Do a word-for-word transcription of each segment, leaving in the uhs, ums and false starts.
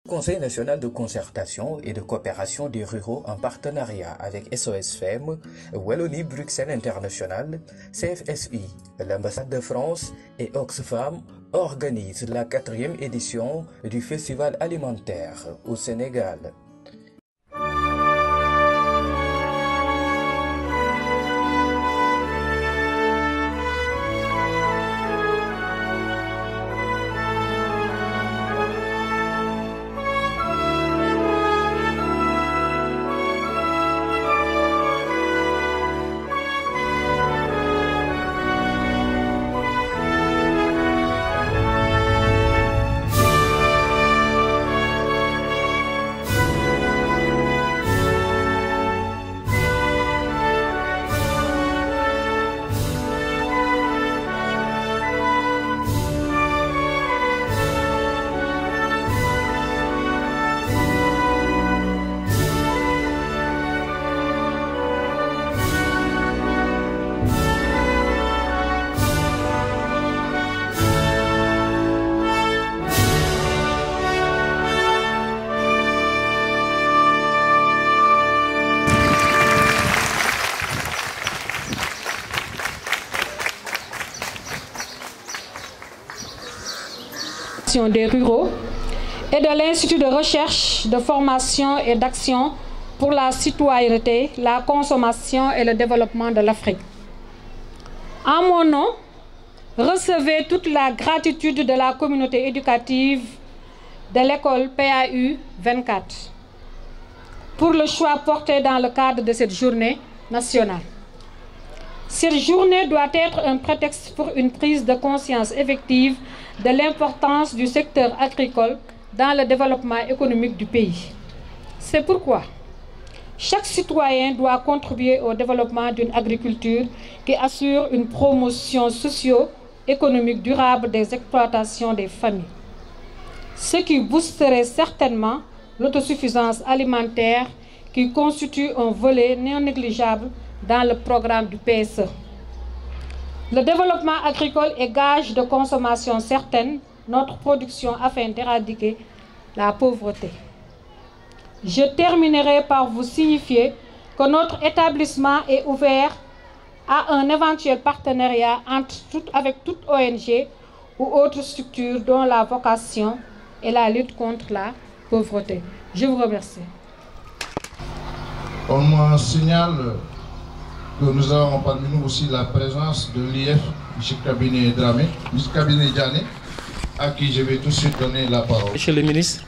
Conseil national de concertation et de coopération des ruraux en partenariat avec S O S Femmes, Wallonie-Bruxelles International, C F S I, l'ambassade de France et Oxfam organisent la quatrième édition du Festival alimentaire au Sénégal. Des ruraux et de l'Institut de recherche, de formation et d'action pour la citoyenneté, la consommation et le développement de l'Afrique. En mon nom, recevez toute la gratitude de la communauté éducative de l'école P A U vingt-quatre pour le choix porté dans le cadre de cette journée nationale. Cette journée doit être un prétexte pour une prise de conscience effective de l'importance du secteur agricole dans le développement économique du pays. C'est pourquoi chaque citoyen doit contribuer au développement d'une agriculture qui assure une promotion socio-économique durable des exploitations des familles, ce qui boosterait certainement l'autosuffisance alimentaire qui constitue un volet non négligeable dans le programme du P S E. Le développement agricole est gage de consommation certaine, notre production afin d'éradiquer la pauvreté. Je terminerai par vous signifier que notre établissement est ouvert à un éventuel partenariat entre tout, avec toute O N G ou autre structure dont la vocation est la lutte contre la pauvreté. Je vous remercie. On me signale que nous avons parmi nous aussi la présence de l'I F, M. Kabinet Dramé, M. Kabinet Diané, à qui je vais tout de suite donner la parole. Monsieur le ministre,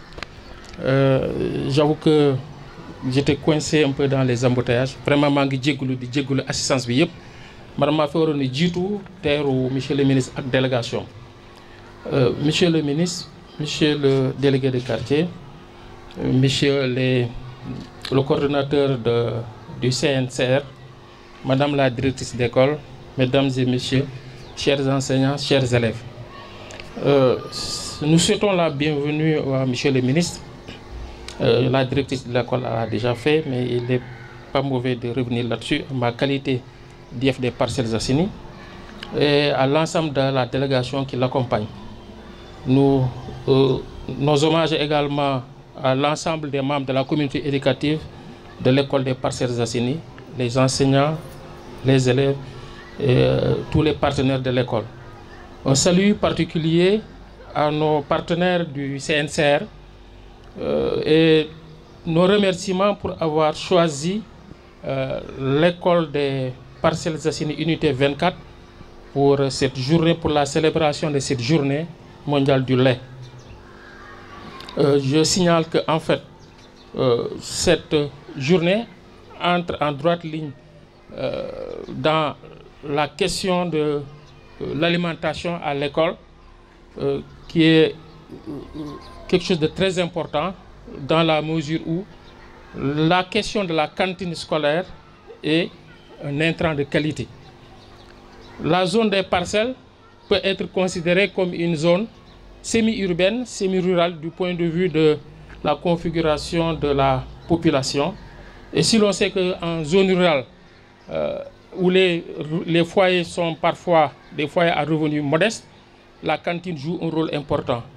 euh, j'avoue que j'étais coincé un peu dans les embouteillages. Vraiment, je suis désolé de l'assistance. Madame a fait un jitu terre monsieur le ministre avec délégation. Euh, monsieur le ministre, monsieur le délégué de quartier, euh, monsieur les, le coordonnateur de, du C N C R, Madame la directrice d'école, Mesdames et Messieurs, chers enseignants, chers élèves. Euh, nous souhaitons la bienvenue à Monsieur le ministre. Euh, la directrice de l'école a déjà fait, mais il n'est pas mauvais de revenir là-dessus. Ma qualité d'I F des Parcelles Assainies et à l'ensemble de la délégation qui l'accompagne. Nous, euh, nos hommages également à l'ensemble des membres de la communauté éducative de l'école des Parcelles Assainies, les enseignants, les élèves et euh, tous les partenaires de l'école. Un salut particulier à nos partenaires du C N C R euh, et nos remerciements pour avoir choisi euh, l'école des Parcelles Assainies Unité vingt-quatre pour cette journée, pour la célébration de cette journée mondiale du lait. Euh, je signale que en fait, euh, cette journée entre en droite ligne euh, dans la question de euh, l'alimentation à l'école, euh, qui est euh, quelque chose de très important dans la mesure où la question de la cantine scolaire est un intrant de qualité. La zone des parcelles peut être considérée comme une zone semi-urbaine, semi-rurale du point de vue de la configuration de la population. Et si l'on sait qu'en zone rurale, euh, où les, les foyers sont parfois des foyers à revenus modestes, la cantine joue un rôle important.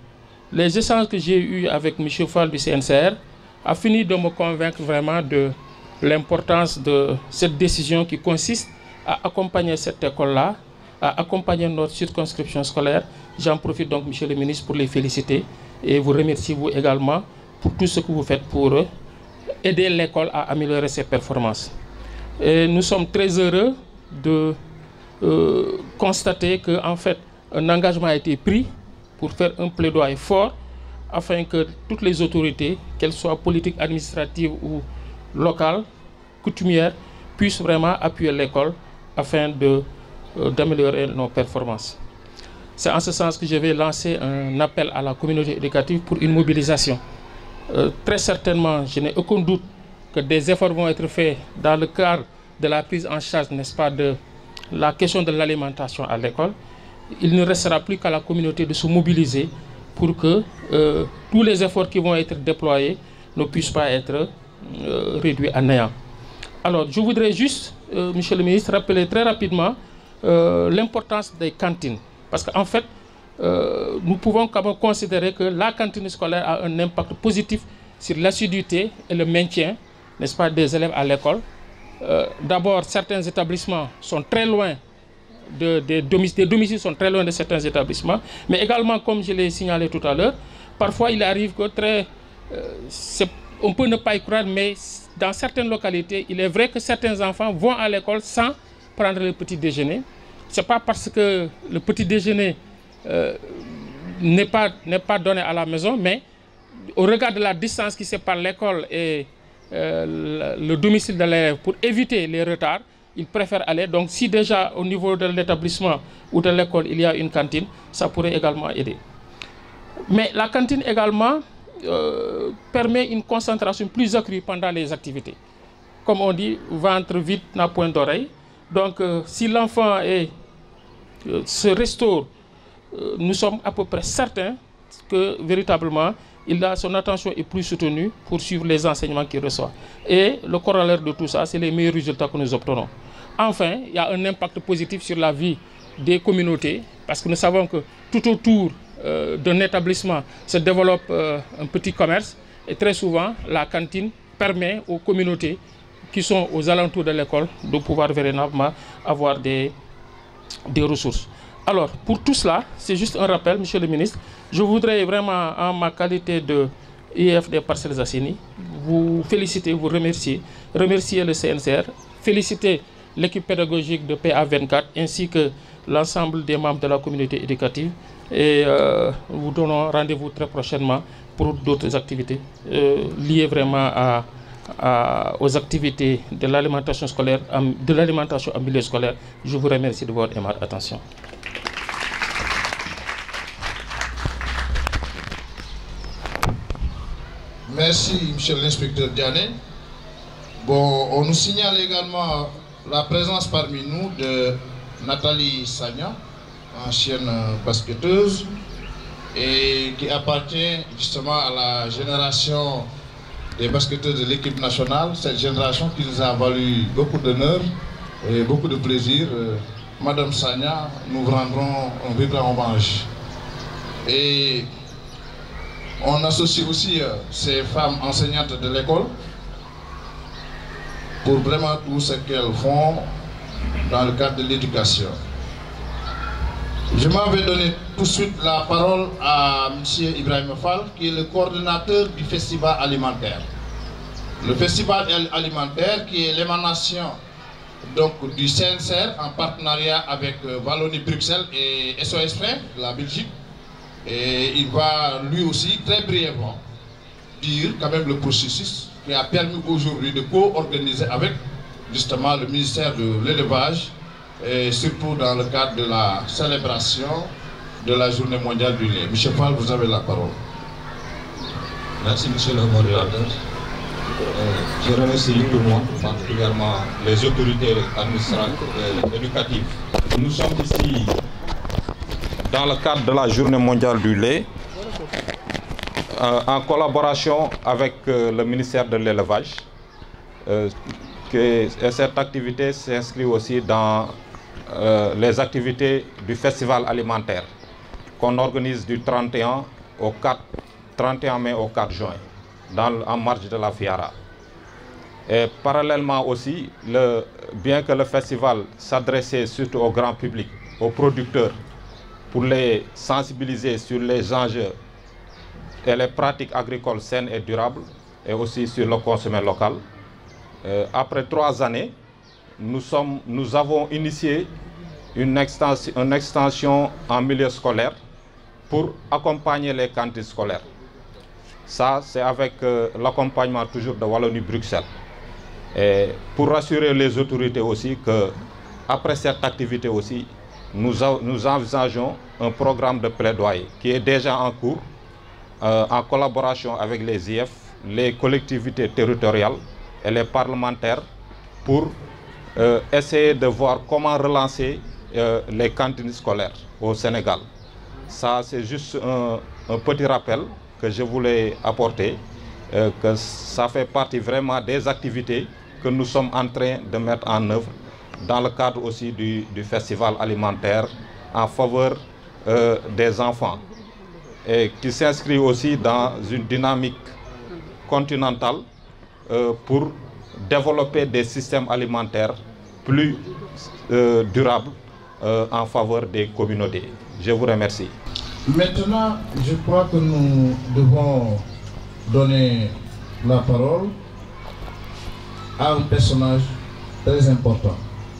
les échanges que j'ai eus avec M. Fall du C N C R a fini de me convaincre vraiment de l'importance de cette décision qui consiste à accompagner cette école-là, à accompagner notre circonscription scolaire. J'en profite donc, Monsieur le ministre, pour les féliciter et vous remercie vous également pour tout ce que vous faites pour aider l'école à améliorer ses performances. Et nous sommes très heureux de euh, constater qu'en fait, un engagement a été pris pour faire un plaidoyer fort afin que toutes les autorités, qu'elles soient politiques, administratives ou locales, coutumières, puissent vraiment appuyer l'école afin de, euh, d'améliorer nos performances. C'est en ce sens que je vais lancer un appel à la communauté éducative pour une mobilisation. Euh, très certainement, je n'ai aucun doute que des efforts vont être faits dans le cadre de la prise en charge, n'est-ce pas, de la question de l'alimentation à l'école. Il ne restera plus qu'à la communauté de se mobiliser pour que euh, tous les efforts qui vont être déployés ne puissent pas être euh, réduits à néant. Alors, je voudrais juste, euh, Monsieur le ministre, rappeler très rapidement euh, l'importance des cantines. Parce qu'en fait, euh, nous pouvons quand même considérer que la cantine scolaire a un impact positif sur l'assiduité et le maintien, n'est-ce pas, des élèves à l'école. Euh, D'abord, certains établissements sont très loin, de, de, de, des domiciles sont très loin de certains établissements, mais également, comme je l'ai signalé tout à l'heure, parfois il arrive que très... Euh, on peut ne pas y croire, mais dans certaines localités, il est vrai que certains enfants vont à l'école sans prendre le petit déjeuner. Ce n'est pas parce que le petit déjeuner euh, n'est pas, n'est pas donné à la maison, mais au regard de la distance qui sépare l'école et euh, le, le domicile de l'élève, pour éviter les retards, ils préfèrent aller. Donc si déjà au niveau de l'établissement ou de l'école, il y a une cantine, ça pourrait également aider. Mais la cantine également euh, permet une concentration plus accrue pendant les activités. Comme on dit, ventre vide n'a point d'oreille. Donc euh, si l'enfant est se restaure, nous sommes à peu près certains que véritablement il a, son attention est plus soutenue pour suivre les enseignements qu'il reçoit. Et le corollaire de tout ça, c'est les meilleurs résultats que nous obtenons. Enfin, il y a un impact positif sur la vie des communautés, parce que nous savons que tout autour euh, d'un établissement se développe euh, un petit commerce, et très souvent la cantine permet aux communautés qui sont aux alentours de l'école de pouvoir véritablement avoir des des ressources. Alors, pour tout cela, c'est juste un rappel, Monsieur le ministre, je voudrais vraiment, en ma qualité de I E F des Parcelles Assainies, vous féliciter, vous remercier, remercier le C N C R, féliciter l'équipe pédagogique de P A vingt-quatre, ainsi que l'ensemble des membres de la communauté éducative, et euh, vous donnons rendez-vous très prochainement pour d'autres activités euh, liées vraiment à À, aux activités de l'alimentation scolaire, de l'alimentation en milieu scolaire. Je vous remercie de votre aimable attention. Merci, monsieur l'inspecteur Diané. Bon, on nous signale également la présence parmi nous de Nathalie Sagna, ancienne basketteuse, et qui appartient justement à la génération des basketteurs de l'équipe nationale, cette génération qui nous a valu beaucoup d'honneur et beaucoup de plaisir. Euh, Madame Sagna, nous vous rendrons un vibrant hommage. Et on associe aussi euh, ces femmes enseignantes de l'école pour vraiment tout ce qu'elles font dans le cadre de l'éducation. Je m'en vais donner tout de suite la parole à M. Ibrahim Fall, qui est le coordonnateur du festival alimentaire. Le festival alimentaire qui est l'émanation donc du C N C R en partenariat avec Wallonie-Bruxelles et S O S F de la Belgique. Et il va lui aussi très brièvement dire quand même le processus qui a permis aujourd'hui de co-organiser avec justement le ministère de l'élevage, et surtout dans le cadre de la célébration de la journée mondiale du lait. Monsieur Fall, vous avez la parole. Merci, monsieur le modérateur. Euh, je remercie tout le monde, particulièrement les autorités administratives et éducatives. Nous sommes ici dans le cadre de la journée mondiale du lait, euh, en collaboration avec euh, le ministère de l'élevage. Euh, que, et cette activité s'inscrit aussi dans euh, les activités du festival alimentaire qu'on organise du trente et un au quatre, trente et un mai au quatre juin, dans, en marge de la Fiara. Et parallèlement aussi, le, bien que le festival s'adressait surtout au grand public, aux producteurs, pour les sensibiliser sur les enjeux et les pratiques agricoles saines et durables, et aussi sur le consommé local. Euh, après trois années, nous, sommes, nous avons initié une extension, une extension en milieu scolaire pour accompagner les cantines scolaires. Ça, c'est avec euh, l'accompagnement toujours de Wallonie-Bruxelles. Et pour rassurer les autorités aussi que, après cette activité aussi, nous, a, nous envisageons un programme de plaidoyer qui est déjà en cours, euh, en collaboration avec les I F, les collectivités territoriales et les parlementaires, pour euh, essayer de voir comment relancer euh, les cantines scolaires au Sénégal. Ça, c'est juste un, un petit rappel que je voulais apporter, euh, que ça fait partie vraiment des activités que nous sommes en train de mettre en œuvre dans le cadre aussi du, du festival alimentaire en faveur euh, des enfants, et qui s'inscrit aussi dans une dynamique continentale euh, pour développer des systèmes alimentaires plus euh, durables euh, en faveur des communautés. Je vous remercie. Maintenant, je crois que nous devons donner la parole à un personnage très important,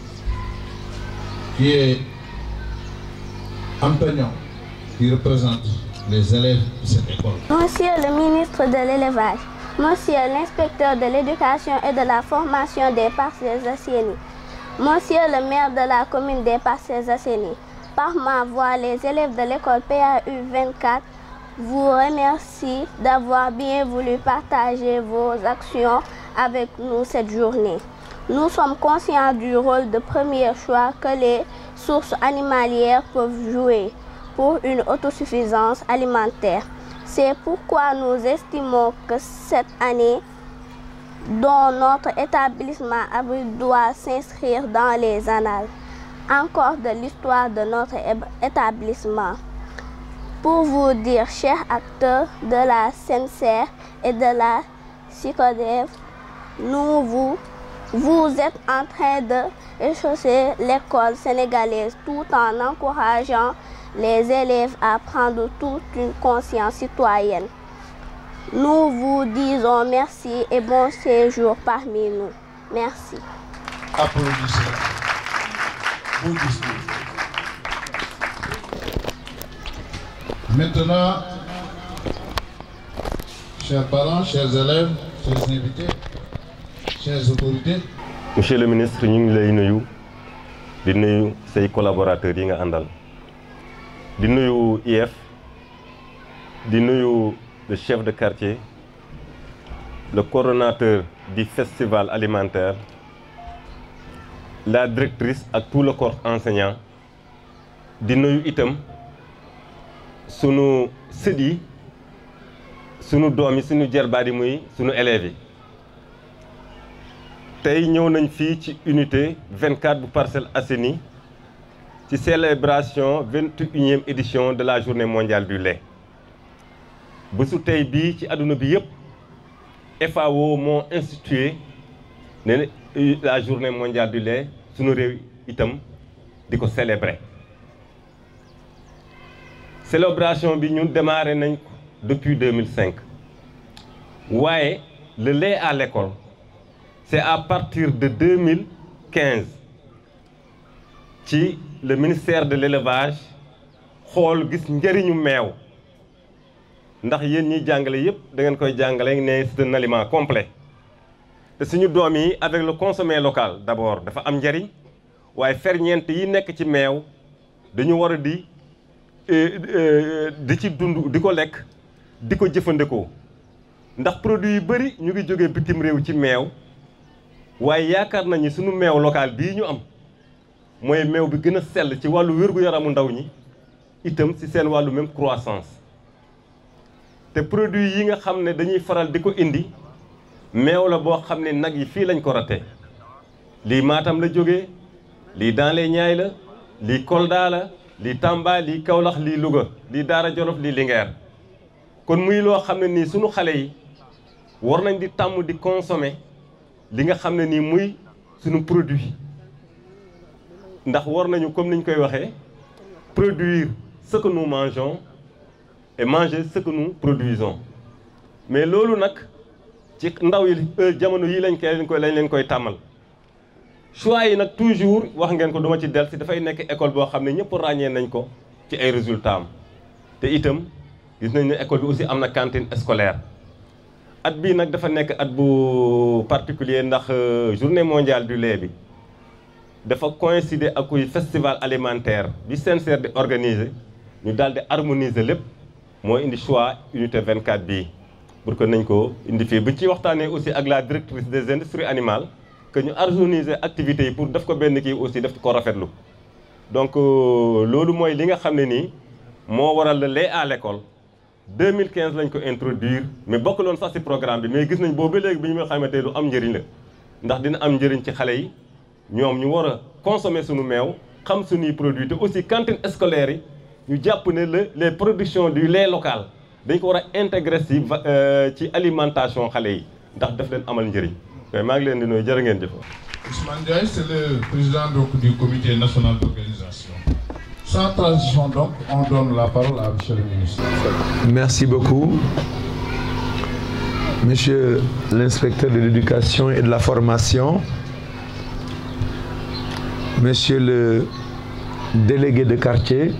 qui est Antonio, qui représente les élèves de cette école. Monsieur le ministre de l'Élevage, Monsieur l'inspecteur de l'éducation et de la formation des Parcelles Assainies, Monsieur le maire de la commune des Parcelles Assainies, par ma voix, les élèves de l'école P A U vingt-quatre vous remercient d'avoir bien voulu partager vos actions avec nous cette journée. Nous sommes conscients du rôle de premier choix que les sources animalières peuvent jouer pour une autosuffisance alimentaire. C'est pourquoi nous estimons que cette année, dont notre établissement abrite doit s'inscrire dans les annales encore de l'histoire de notre établissement. Pour vous dire, chers acteurs de la S E N S E R et de la SYCODEV, nous vous, vous êtes en train de rechausser l'école sénégalaise tout en encourageant les élèves à prendre toute une conscience citoyenne. Nous vous disons merci et bon séjour parmi nous. Merci. Applaudissez. Bon discours. Maintenant, chers parents, chers élèves, chers invités, chères autorités. Monsieur le ministre, ñu ngi lay nuyu di nuyu say collaborateurs yi nga àndal di nuyu I F di nuyu le chef de quartier, le coordonnateur du festival alimentaire, la directrice ak tout le corps enseignant, di nuyu itam sunu sët yi sunu doom yi sunu jarbaat yi muy sunu élèves yi. Tey ñëw nañ fii ci unité vingt-quatre bu Parcelles Assainies ci célébration vingt et unième édition de la journée mondiale du lait. Bésu tey bii ci àdduna bi yëpp F A O moo institué ne la journée mondiale du lait sunu réew itam di ko célébrer. Célébration bi ñun démarré nañ ko depuis deux mille cinq waaye le lait à l'école, c'est à partir de deux mille quinze ci le ministère de l'élevage xool gis njëriñu meew ndax yéen ñiy jàngale yépp da ngeen koy jàngale ne c'est un aliment complet te suñu doom yi avec le consommé local d'abord dafa am njëriñ waaye ferñeent yi nekk ci meew dañu war a di di ci dund di ko lekk di ko jëfandikoo ndax produit yu bari ñu ngi jógee bitim réew ci meew. waaye yaakaar nañu sunu meew local bii ñu am mooy meew bi gën a sell ci wàllu wér-gu-yaramu ndaw ñi itam ci seen wàllu même croissance te produit yi nga xam ne dañuy faral di ko indi meew la boo xam ne nag yi fii lañ ko raté lii Matam la jógee lii Daanlé Ñaay la lii Kolda la lii Tamba lii Kaolack lii Louga lii Daara Jolof lii Linguère kon muy loo xam ne nii sunu xale yi war nañ di tàmm di consommer li nga xam ne nii muy sunu produit ndax war nañu comme niñ koy waxee produire ce que nous mangeons et manger ce que nous produisons mais loolu nag ci ndaw yi jamono yi lañ koy lañ koy lañ leen koy tàmmal choix yi nag toujours wax ngeen ko duma ci del si dafay nekk école boo xam ne ñëpp ràññee nañ ko ci ay résultats am te itam gis nañ ne école bi aussi am na cantine scolaire at bii nag dafa nekk at bu particulier ndax journée mondiale du lait bi dafa coïncider ak kuy festival alimentaire bi C N C R di organiser ñu daal di harmoniser lépp moo indi choix unité vingt-quatre bii pour que nañ ko indi fii bu ci waxtaanee aussi ak la directrice des industries animales que ñu harmoniser activités yi pour def ko benn kii aussi def ko rafetlu donc loolu mooy li nga xam ne nii moo waral le lait à l'école deux mille quinze lañ ko introduire mais bokkuloon sax ci programme bi mais gis nañ boobu ba léegi bi ñu xamante lu am njëriñ la ndax dina am njëriñ ci xale yi ñoom ñu war a consommer suñu meew xam suñuy produits te aussi cantine scolaire yi ñu jàpp ne le les productions du lait local dañ ko war a intégrer ci ci alimentation xale yi ndax daf leen amal njëriñ mais maa ngi leen di nuyu jërë ngeen jëf. Ousmane Ndiaye, c'est le président donc du comité national d'organisation. Sans transition donc, on donne la parole à monsieur le ministre. Merci beaucoup. Monsieur l'inspecteur de l'éducation et de la formation, monsieur le délégué de quartier,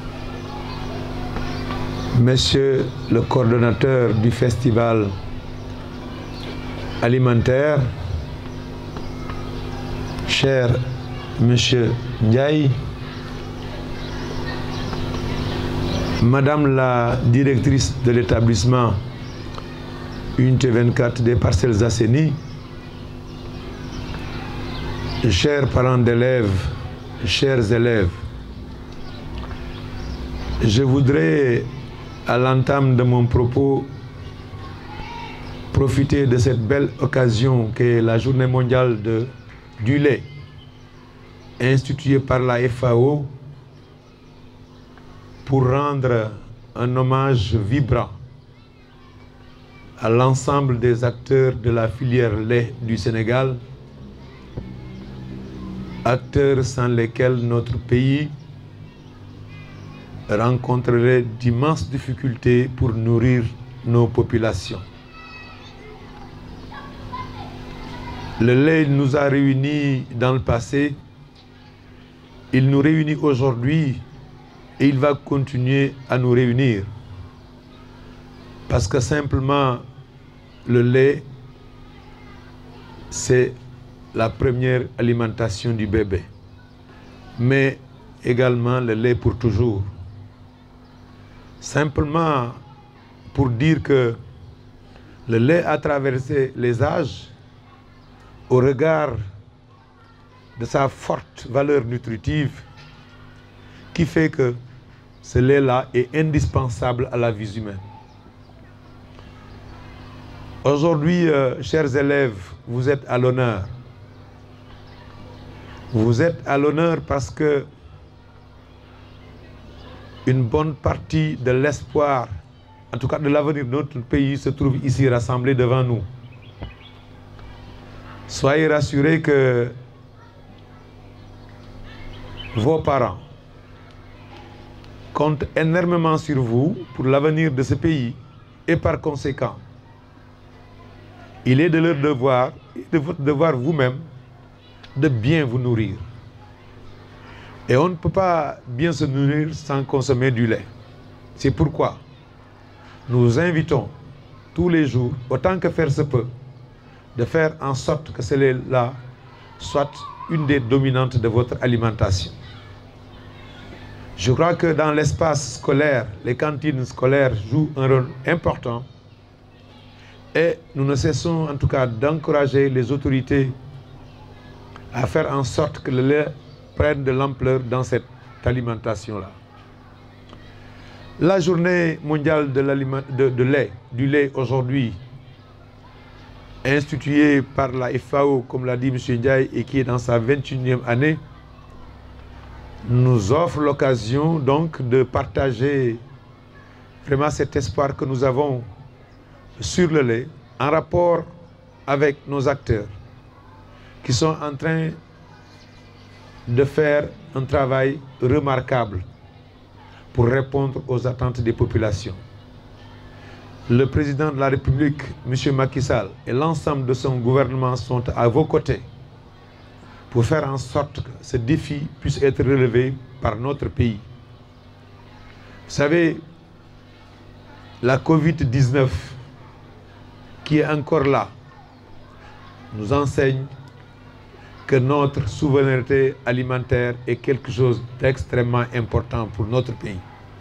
monsieur le coordonnateur du festival alimentaire, cher monsieur Ndiaye, madame la directrice de l'établissement Unité vingt-quatre des Parcelles Assainies, chers parents d'élèves, chers élèves, je voudrais, à l'entame de mon propos, profiter de cette belle occasion qu'est la Journée mondiale de, du lait, instituée par la F A O, pour rendre un hommage vibrant à l'ensemble des acteurs de la filière lait du Sénégal, acteurs sans lesquels notre pays rencontrerait d'immenses difficultés pour nourrir nos populations. Le lait nous a réunis dans le passé, il nous réunit aujourd'hui et il va continuer à nous réunir. Parce que simplement, le lait, c'est la première alimentation du bébé, mais également le lait pour toujours. Simplement pour dire que le lait a traversé les âges au regard de sa forte valeur nutritive qui fait que ce lait-là est indispensable à la vie humaine. Aujourd'hui, euh, chers élèves, vous êtes à l'honneur. Vous êtes à l'honneur parce que une bonne partie de l'espoir, en tout cas de l'avenir de notre pays, se trouve ici rassemblé devant nous. Soyez rassurés que vos parents comptent énormément sur vous pour l'avenir de ce pays et par conséquent, il est de leur devoir et de votre devoir vous-même de bien vous nourrir. Et on ne peut pas bien se nourrir sans consommer du lait. C'est pourquoi nous vous invitons tous les jours, autant que faire se peut, de faire en sorte que ce lait-là soit une des dominantes de votre alimentation. Je crois que dans l'espace scolaire, les cantines scolaires jouent un rôle important et nous ne cessons en tout cas d'encourager les autorités à faire en sorte que le lait prenne de l'ampleur dans cette alimentation-là. La journée mondiale de, de, de lait, du lait aujourd'hui, instituée par la F A O, comme l'a dit M. Ndiaye, et qui est dans sa vingt et unième année, nous offre l'occasion donc de partager vraiment cet espoir que nous avons sur le lait en rapport avec nos acteurs qui sont en train de faire un travail remarquable pour répondre aux attentes des populations. Le président de la République, M. Macky Sall, et l'ensemble de son gouvernement sont à vos côtés pour faire en sorte que ce défi puisse être relevé par notre pays. Vous savez, la Covid dix-neuf, qui est encore là, nous enseigne que notre souveraineté alimentaire est quelque chose d'extrêmement important pour notre pays.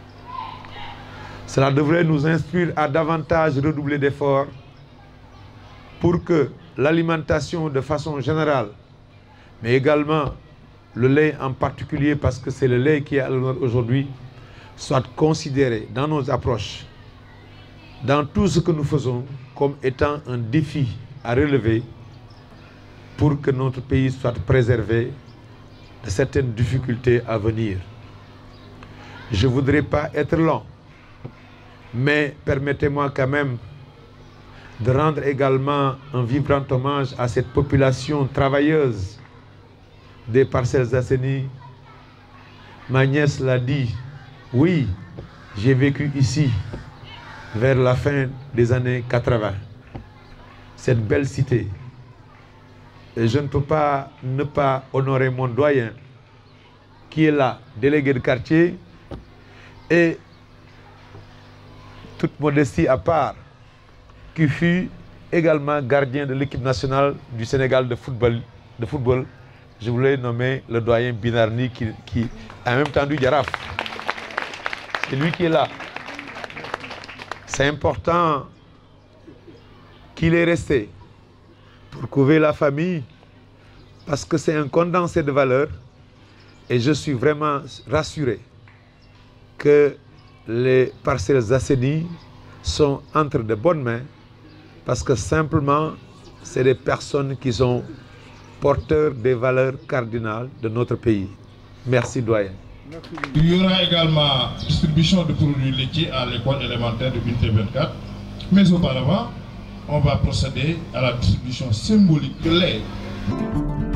Cela devrait nous instruire à davantage redoubler d'efforts pour que l'alimentation de façon générale, mais également le lait en particulier, parce que c'est le lait qui est à l'honneur aujourd'hui, soit considéré dans nos approches, dans tout ce que nous faisons, comme étant un défi à relever pour que notre pays soit préservé de certaines difficultés à venir. Je ne voudrais pas être long, mais permettez-moi quand même de rendre également un vibrant hommage à cette population travailleuse des Parcelles Assainies. Ma nièce l'a dit, oui, j'ai vécu ici vers la fin des années quatre-vingt. Cette belle cité. Et je ne peux pas ne pas honorer mon doyen qui est là, délégué de quartier, et toute modestie à part, qui fut également gardien de l'équipe nationale du Sénégal de football. De football. Je voulais nommer le doyen Binarni qui, qui a même temps du Jaraf. C'est lui qui est là. C'est important qu'il est resté pour couvrir la famille, parce que c'est un condensé de valeurs, et je suis vraiment rassuré que les Parcelles Assainies sont entre de bonnes mains, parce que simplement c'est des personnes qui sont porteurs des valeurs cardinales de notre pays. Merci doyen. Il y aura également distribution de produits laitiers à l'école élémentaire de Unité vingt-quatre, mais auparavant on va procéder à la distribution symbolique de lait.